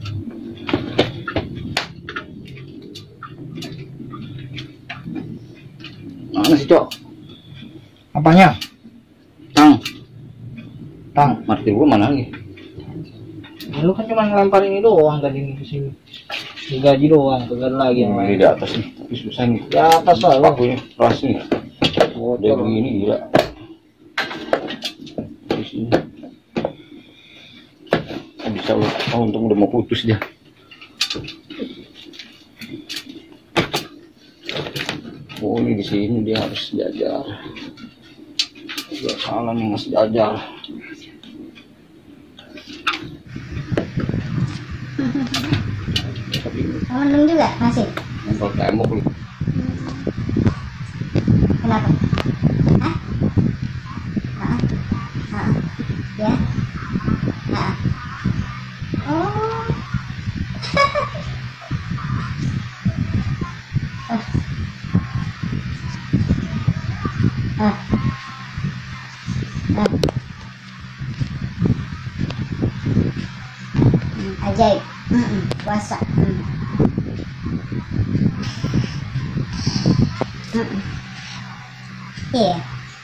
Mana sih, Cok? Apanya? Tang. Martir gua mana lagi? Ya, lu kan cuma ngelempar ini doang tadi nih ke sini. Digaji doang, kagak lagi yang Ini lain. di atas nih, tapi susah nih. Di atas lah lu. Pakunya keras nih. Oh, Dia begini gila. Di sini. Bisa lu, untung udah mau putus dia. Oh, ini di sini dia harus jajar. Gak salah nih mas jajar. Mendung juga masih. Nempel tembok lu. Kenapa? Hah? Ya. Oh. Ajaib. Puasa. Iya.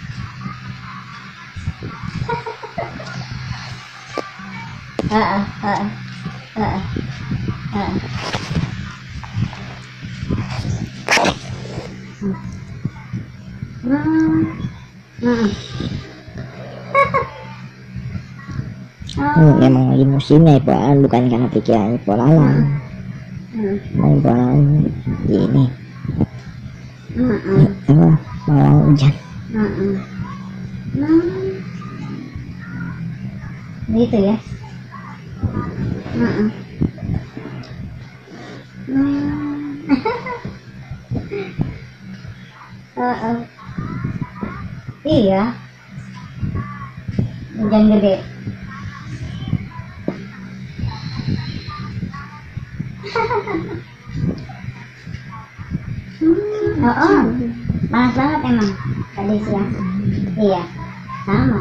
Emang lagi musimnya Ipoan, bukan karena pikiran Ipolalang. Main Ipolalang ini apa malah hujan. Gitu ya. Iya. Hujan gede. Panas banget emang tadi siang. Iya, sama.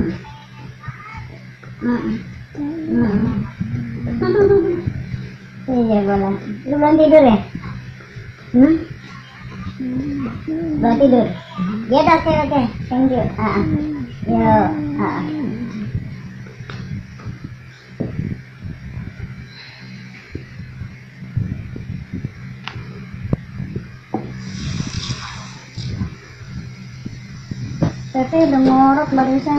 Iya boleh. Lu belum tidur ya? Belum tidur. Ya udah, oke. Thank you. Yo. Tapi udah ngorok barusan.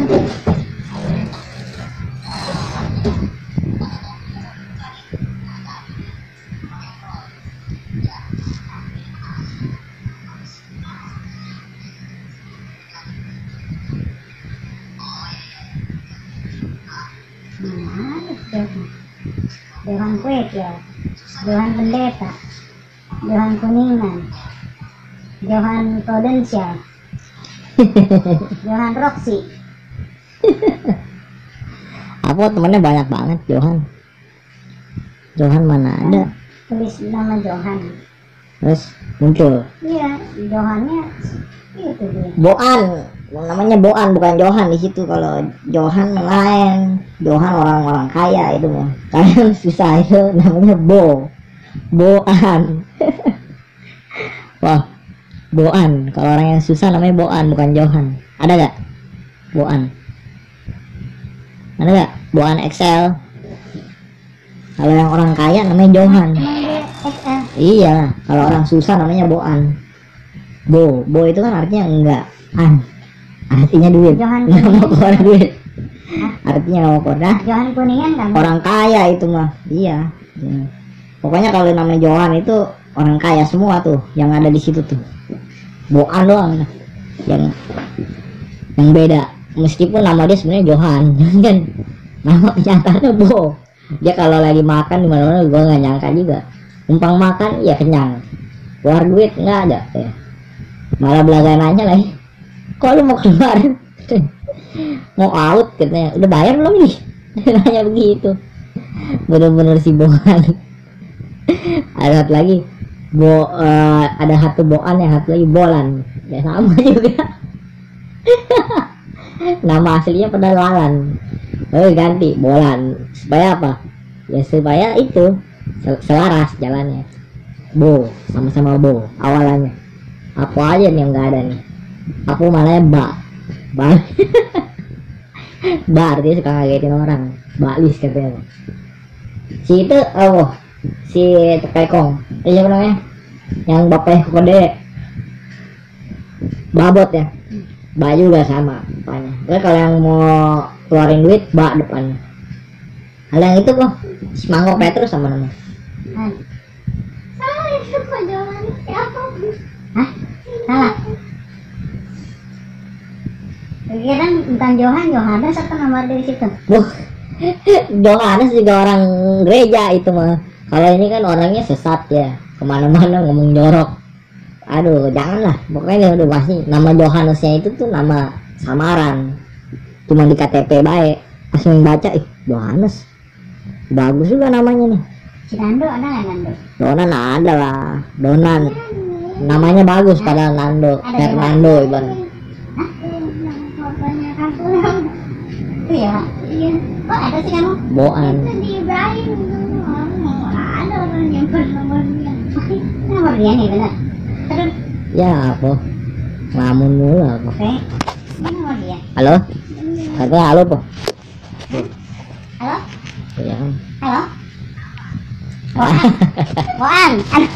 Johan Kuet ya, Johan Pendeta, Johan Kuningan, Johan Prudensial, Johan Roxy. Aku temennya banyak banget Johan. Johan mana ada? Tulis nama Johan. Terus muncul. Iya, Johannya itu dia. Boan, namanya Boan bukan Johan di situ. Kalau Johan lain, Johan orang-orang kaya itu mah. Kalian susah itu namanya Boan. Wah, Boan. Kalau orang yang susah namanya Boan bukan Johan. Ada gak? Boan. Ada gak? Boan Excel. Kalau yang orang kaya namanya Johan. Iya, kalau orang susah namanya Boan. Bo itu kan artinya enggak artinya duit. Nggak mau keluar duit. Artinya nggak mau keluar. Johan Kuningan kan orang kaya itu mah. Iya. Pokoknya kalau namanya Johan itu orang kaya semua tuh yang ada di situ tuh. Boan doang yang beda. Meskipun nama dia sebenarnya Johan, kan nama nyatanya Bo. Dia kalau lagi makan di mana-mana gue nggak nyangka juga. Numpang makan ya kenyang. Keluar duit nggak ada ya. Malah belaga nanya lagi, kok lu mau keluar? Mau out katanya. Udah bayar belum nih? Nanya begitu. Bener-bener si Boan. Ada satu lagi ada satu Boan, yang satu lagi Bolan. Ya sama juga. Nama aslinya pada Lalan, ganti Bolan supaya apa? Ya supaya itu selaras jalannya. Bo, sama-sama bo awalannya. Aku aja nih yang nggak ada nih. Aku malah ba. Bar dia suka ngagetin orang. Balis katanya. Si itu si Tekekong. Siapa namanya? Yang bapaknya kode babot ya. Ba juga sama depannya. Terus kalau yang mau keluarin duit, ba depannya. Hal yang itu kok si Mangkok Petrus sama namanya. Salah itu kok jawabannya siapa? Hah? Salah. Pikiran bukan Johannes atau nomor dari situ? Johannes juga orang gereja itu mah. Kalau ini kan orangnya sesat ya, kemana-mana ngomong jorok. Aduh, janganlah. Pokoknya udah pasti nama Johannesnya itu tuh nama samaran. Cuma di KTP baik. Pas membaca, Johannes. Bagus juga namanya nih. Si Nando ada nggak Nando? Donan ada lah. Donan. Namanya bagus pada Nando. Fernando ibarat. Hah? Fotonya kamu. Itu ya? Iya. Oh ada sih kamu? Boan. Itu di Ibrahim. Oh, ada orang yang bernomornya. Nomor dia nih benar. Terus? Ya apa? Ngelamun mulu aku. Oke. Ini nomor dia. Halo? Kata halo po. Halo? Ya kan. Halo? Boan.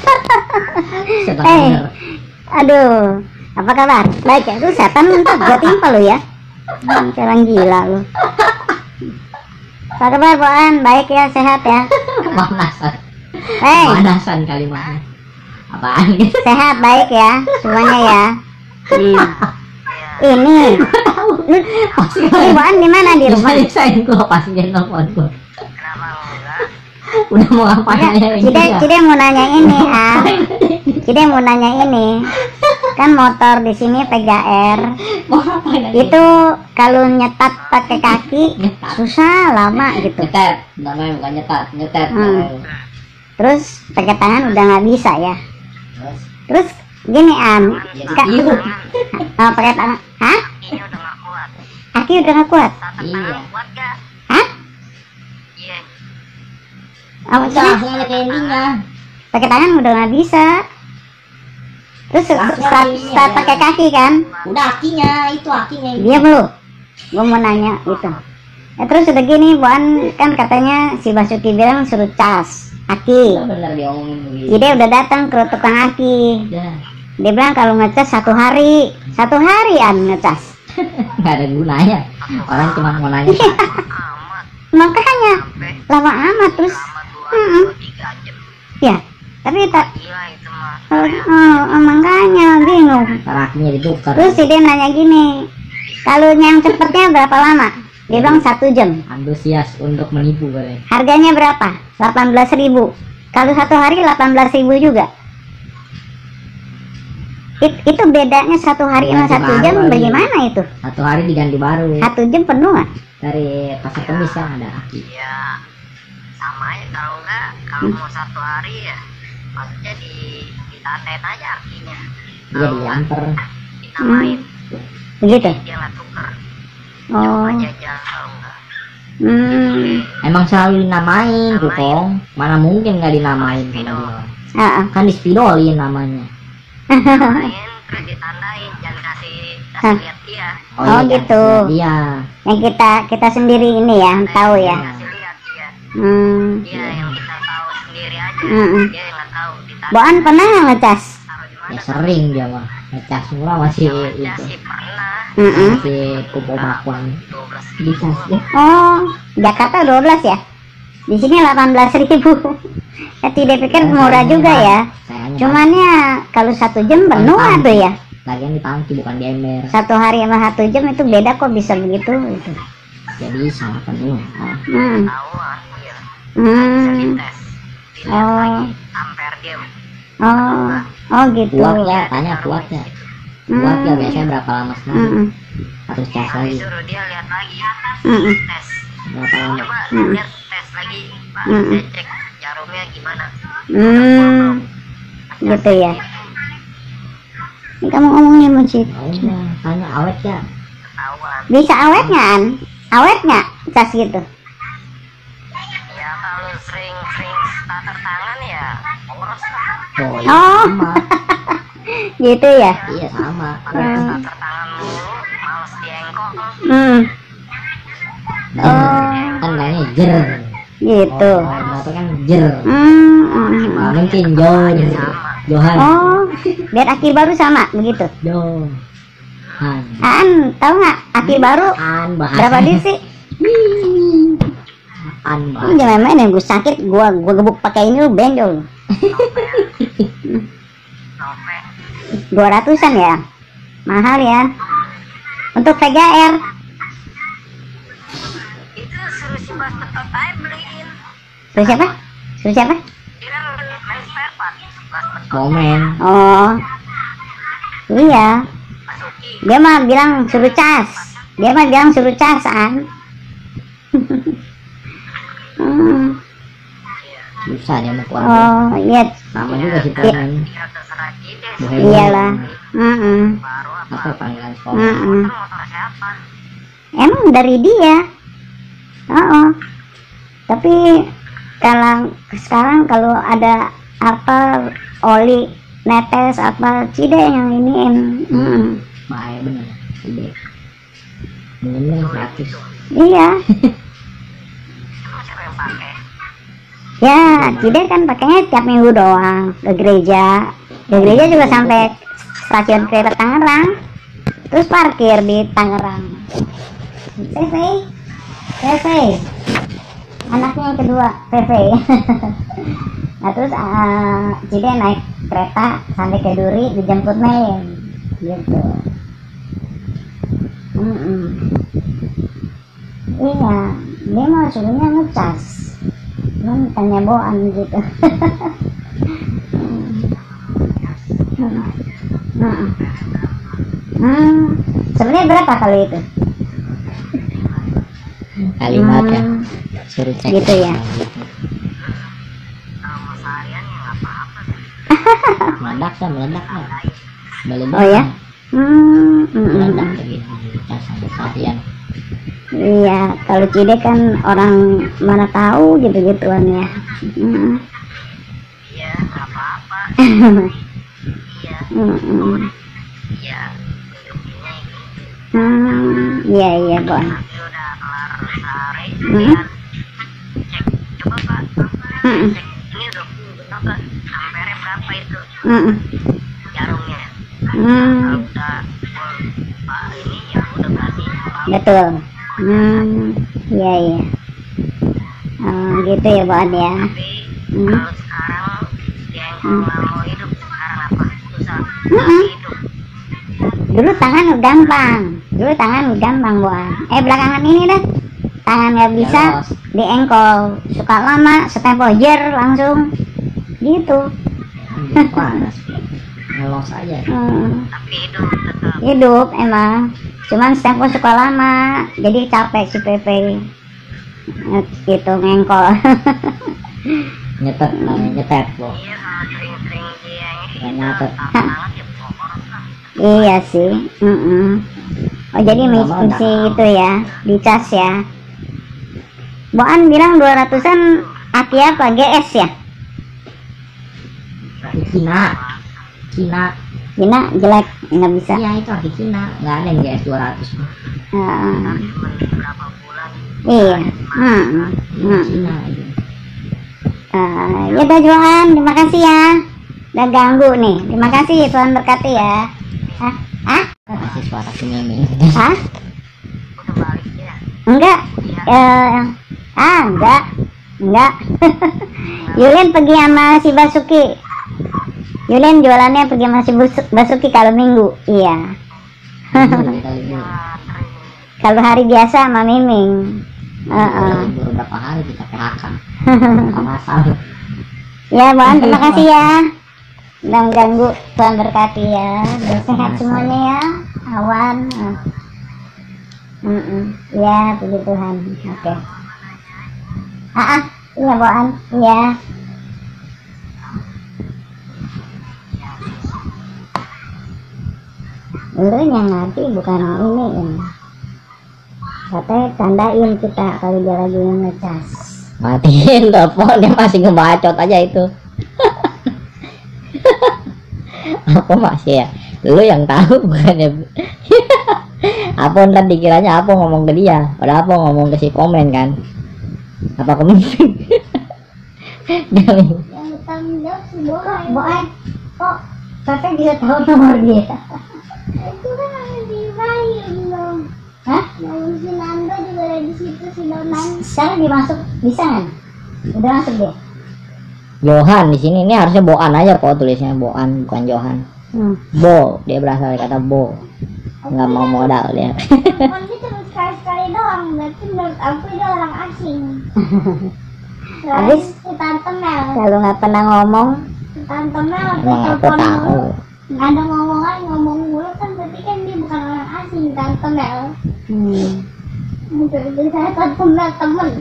Aduh, apa kabar? Baik ya, lu setan untuk gua timpa lu ya. Orang gila lu. Apa kabar Boan? Baik ya, sehat ya. Pemanasan. Pemanasan kalimatnya. Apaan gitu? Sehat, baik ya, semuanya ya. Ini, Boan di mana di rumah? Saya gua pasti nelfon gua. Udah mau ngapain ya? Cide mau nanya ini, Cide mau nanya ini. Kan motor di sini PGR. Itu kalau nyetat pakai kaki susah lama gitu. Nyetet, namanya bukan nyetet. Terus pakai tangan udah nggak bisa ya. Terus gini pakai tangan, hah? Kaki udah nggak kuat. Iya. Hah? Apa Bisa sih? langsung lihat endingnya. Pakai tangan udah nggak bisa. Terus start pakai kaki kan? Udah akinya, itu akinya. Dia belum. Gue mau nanya gitu. Ya, terus udah gini, Boan kan katanya si Basuki bilang suruh cas aki. Bener dia ngomongin begitu. Jadi udah datang ke tukang aki. Udah. Dia bilang kalau ngecas 1 hari, 1 harian ngecas. Nggak ada gunanya. Orang cuma mau nanya. Makanya lama amat terus. Ya, tapi tak. Makanya bingung. Kakinya ditukar. Terus si dia nanya gini, kalau yang cepetnya berapa lama? Dia bilang 1 jam. Antusias untuk menipu katanya. Harganya berapa? 18.000. Kalau 1 hari 18.000 juga. Itu bedanya 1 hari sama 1 jam bagaimana itu? 1 hari diganti baru. 1 jam penuh nggak? Dari pasar kemis kan ada aki. Ya sama aja kalau enggak, kalau mau 1 hari ya maksudnya ditandain aja artinya. Dia diantar. Ditamain. Begitu. Dia nggak tuker. Oh. Jajal kalau enggak. Emang selalu dinamain Kukong. Mana mungkin nggak dinamain sama dia. Kan dispidolin namanya. Main terus ditandain, jangan kasih lihat dia. Oh, iya, gitu. Iya. Yang kita sendiri ini ya tahu ya. Kasih lihat dia. Dia yang kita tahu sendiri aja. Dia yang nggak tahu ditandain. Boan pernah nggak ngecas? Taruh di mana? Ya sering dia mah. Ngecas murah masih Ya itu. sih pernah. Masih kupu bakwan. 12.000. Dicas deh. Oh, Jakarta 12 ya? Di sini 18.000. Ya tidak pikir murah juga ya. Cuman ya kalau 1 jam penuh tuh ya. Lagian di tangki bukan di ember. 1 hari sama 1 jam itu beda kok bisa begitu gitu. Jadi sama penuh. Tahuan dia. Dites. Dilihat Oh. lagi ampere dia. Oh gitu. Kuat ya, tanya kuatnya. Kuat ya biasanya berapa lama sekali? Harus cas lagi. Suruh dia lihat lagi. Tes. Berapa lama? Coba lihat tes lagi. Pak, saya cek jarumnya gimana. Gitu ya. Ini kamu ngomongnya Muncit. Udah, tanya awet ya. Ketahuan. Bisa awet nggak An? Awet nggak cas gitu? Ya kalau sering starter tangan ya boros lah. Oh, iya, Oh. sama. Gitu ya. Iya sama. Starter tangan mulu, males diengkol. Kan namanya jer. Gitu. Oh, berapa kan jer. Hmm. Mungkin Jor. Johan. Oh, biar akil baru sama begitu. Johan. Aan, tahu nggak akil baru An bahasa. berapa duit sih? An Ini jangan main ya, gue sakit, gua gebuk pakai ini lu benjol. 200-an ya, mahal ya. Untuk VGR. Itu suruh si Bas Betot aja beliin. Suruh siapa? Suruh siapa? Dia kan main spare part. Bas Betot, momen. Oh, iya. Masuki. Dia mah bilang suruh cas. Dia mah bilang suruh casan. Susah dia mau keluar. Oh, iya. Sama juga sih temen. Ya terserah Cides. Bohemian. Iyalah. Baru apa? Apa panggilan sekolah? Motor siapa? Emang dari dia. Oh. Tapi kalau sekarang kalau ada apa oli netes apa Cide yang iniin. Bahaya bener. Ide. Bener gratis. Iya. Emang siapa yang pakai? Ya, Cide kan pakainya tiap minggu doang ke gereja. Ke gereja juga sampai stasiun kereta Tangerang. Terus parkir di Tangerang. Pepe. Anaknya yang kedua, Pepe. Nah terus Cide naik kereta sampai ke Duri dijemput Mei. Gitu. Iya, dia mau suruhnya ngecas. Cuman tanya boan gitu. Sebenarnya berapa kalau itu? Kalimat ya. Suruh cek. Gitu ya. Kalau seharian ya nggak apa-apa. Meledak kan, meledak kan. Meledak. Oh ya? Meledak begitu. Cas sampai seharian. Iya, kalau Cide kan orang mana tahu gitu-gituan ya. Iya, nggak apa-apa. Iya, iya. Hidupnya gitu. Iya, Bon. Tapi udah kelar sehari, lihat. Cek, coba Pak. Cek, ini udah berapa? Ampernya berapa itu? Jarumnya. Kalau udah full Pak ini ya udah berarti Pak. Betul. Iya. Oh, gitu ya, Bon ya. Tapi kalau sekarang dia yang nggak mau hidup sekarang apa? Susah hidup. Dulu tangan gampang, Bon. Belakangan ini dah tangan nggak bisa, diengkol, suka lama, setempo jer langsung, gitu. Panas. Ngelos aja. Tapi hidup tetap. Hidup emang, cuman setempo suka lama, jadi capek si Pepe, gitu ngengkol. Nyetet, namanya nyetet loh. Iya, kalau sering-sering dia Nggak nyatet. banget ya boros lah. Iya sih. Oh jadi misi itu ya, dicas ya. Boan bilang 200-an aki apa? GS ya? Aki Cina. Cina jelek, nggak bisa. Iya itu aki Cina. Nggak ada yang GS 200. Ah, Cuma beberapa bulan. iya. Cina itu. Ya udah Johan, terima kasih ya. Udah ganggu nih. Terima kasih, Tuhan berkati ya. Masih suara si Mimi. Hah? Udah balik ya. Enggak. Enggak. Yulin pergi sama si Basuki. Yulin jualannya pergi sama si Basuki kalau minggu. Iya. Kalau hari biasa sama Miming. Baru berapa hari kita PHK. Masal. Ya, Bang, terima kasih ya. Udah ganggu, Tuhan berkati ya. Sehat semuanya ya. Awan. Ya, puji Tuhan. Oke. Iya, Bang. Iya. Lu yang ngerti bukan ini. Katanya tandain kita kalau dia lagi ngecas. Matiin telepon, dia masih ngebacot aja itu. Apa masih ya? Lu yang tahu bukannya. Apa ntar dikiranya apa ngomong ke dia, padahal apa ngomong ke si komen kan? Apa kemungkinan? Yang bertanggung jawab si Boen. Kok Tete bisa tahu nomor dia? Itu kan ada di bayi belum. Hah? Yang si Nando juga ada di situ, si Donan. Sekarang dimasuk bisa kan? Udah masuk deh. Johan di sini ini harusnya Boan aja kok, tulisnya Boan bukan Johan. Bo, dia berasal dari kata bo. Nggak mau modal dia. Kan dia cuma sekali-sekali doang, berarti menurut aku dia orang asing. Habis si Tante Mel. Kalau nggak pernah ngomong, si Tante Mel Emang aku tahu. nggak ada ngomongan, ngomong mulu kan berarti kan dia bukan orang asing, Tante Mel. Jadi saya Tante Mel temen.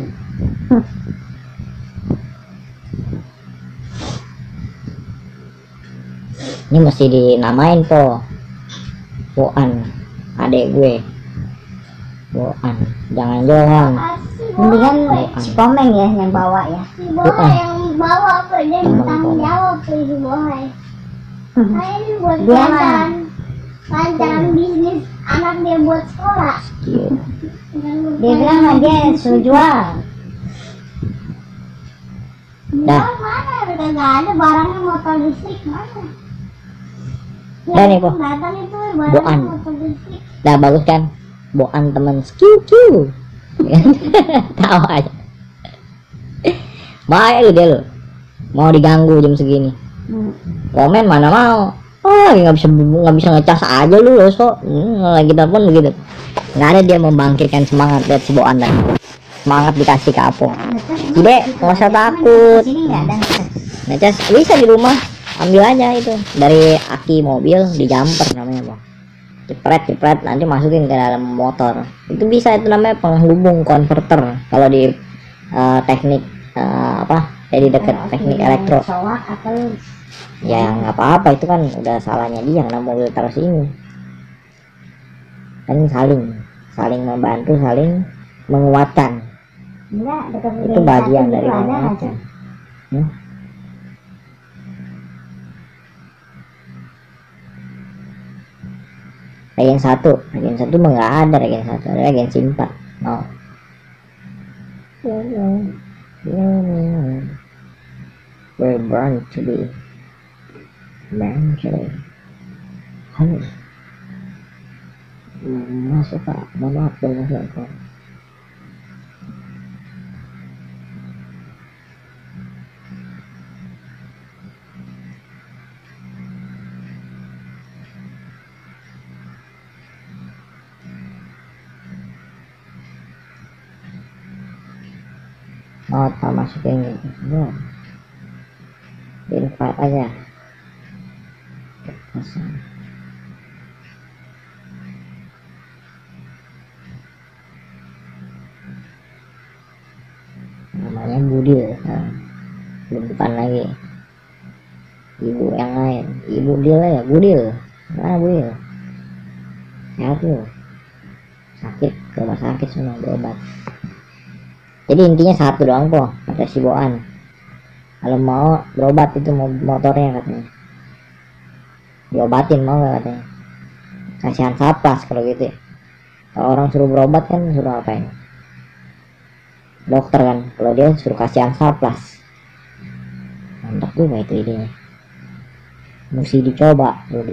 Ini mesti dinamain po. Boan, adek gue. Boan, jangan Johan. Mendingan si Komeng ya yang bawa ya. Si Bohai yang bawa apa dia bertanggung jawab si Bohai. Saya ini buat lancaran bisnis anak dia buat sekolah. Dia bilang dia suruh jual. Dah. Mana udah nggak ada barangnya, motor listrik mana? Dah nih po. Datang itu barang Boan. motor listrik. Dah bagus kan? Boan teman skill. Tahu aja. Baik lu dia lu. Mau diganggu jam segini. Komen mana mau. Oh, nggak bisa ngecas aja lu loh, so. Lagi telepon begitu. Nggak ada dia membangkitkan semangat, lihat si Boan tadi. Semangat dikasih ke Apo. Dek, nggak usah takut. Sini nggak ada. Ngecas bisa di rumah. Ambil aja itu dari aki mobil, di jumper namanya bang. Jepret nanti masukin ke dalam motor. Itu bisa, itu namanya penghubung konverter. Kalau di teknik apa? Jadi deket teknik elektro. Ya nggak apa-apa, itu kan udah salahnya dia karena mobil taruh sini. Kan saling membantu, saling menguatkan. Itu bagian dari menguatkan. Regen satu mah nggak ada regen satu, ada regen simpan. No. We're born to be mentally. Halo. Masuk pak, maaf dong masuk. Oh, tak masukin gitu. Invite aja. Pasang. Namanya Budil. Bukan lagi ibu yang lain. Ibu Dil ya, Budil. Mana Budil? Sehat lu. Sakit ke rumah sakit semua, berobat. Jadi intinya satu doang po, kata si Boan. Kalau mau berobat itu motornya katanya. Diobatin mau gak katanya. Kasihan saplas kalau gitu ya. Kalau orang suruh berobat kan suruh apa ya? Dokter kan. Kalau dia suruh kasihan saplas. Mantap juga itu idenya. Mesti dicoba dulu.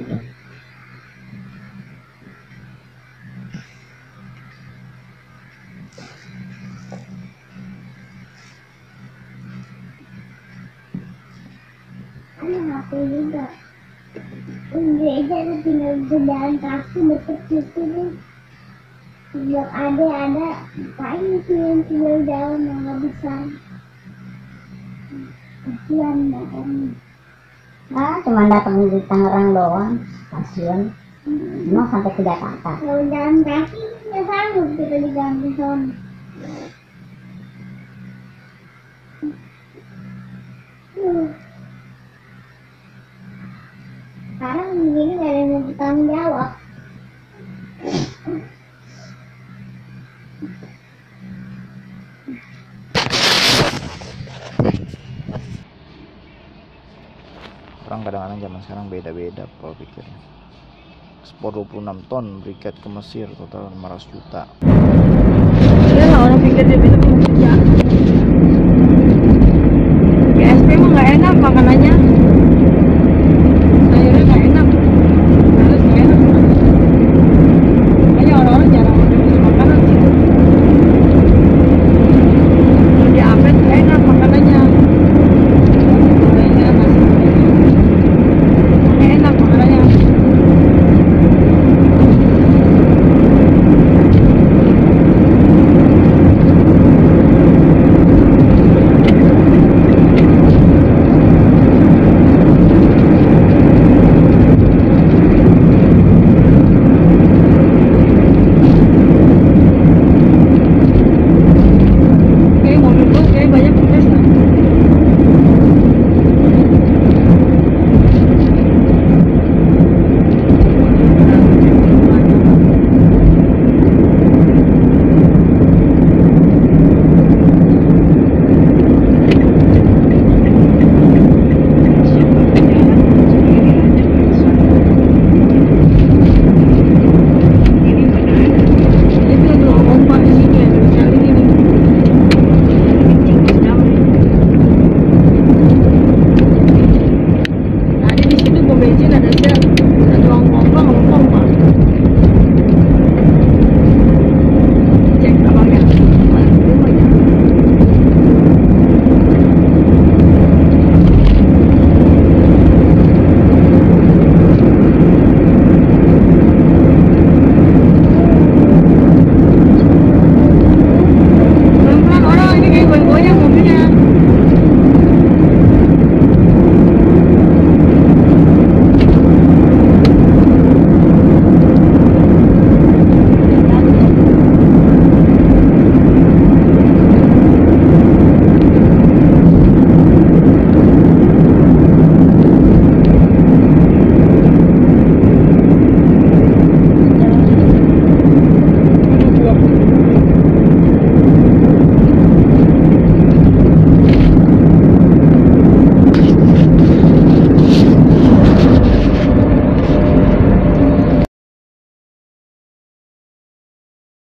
Aku juga gereja tinggal berjalan kaki deket situ nih. Sejak ada paling sih yang tinggal jauh yang nggak bisa. Kasihan datang. Cuma datang di Tangerang doang, stasiun. Mau sampai ke Jakarta. Kalau jalan kaki nggak sanggup kita diganti sana. Sekarang begini gak ada yang bertanggung jawab. Orang kadang-kadang zaman sekarang beda-beda pola pikirnya. Ekspor 26 ton briket ke Mesir total 500 juta. Ya lah orang pikir dia bisa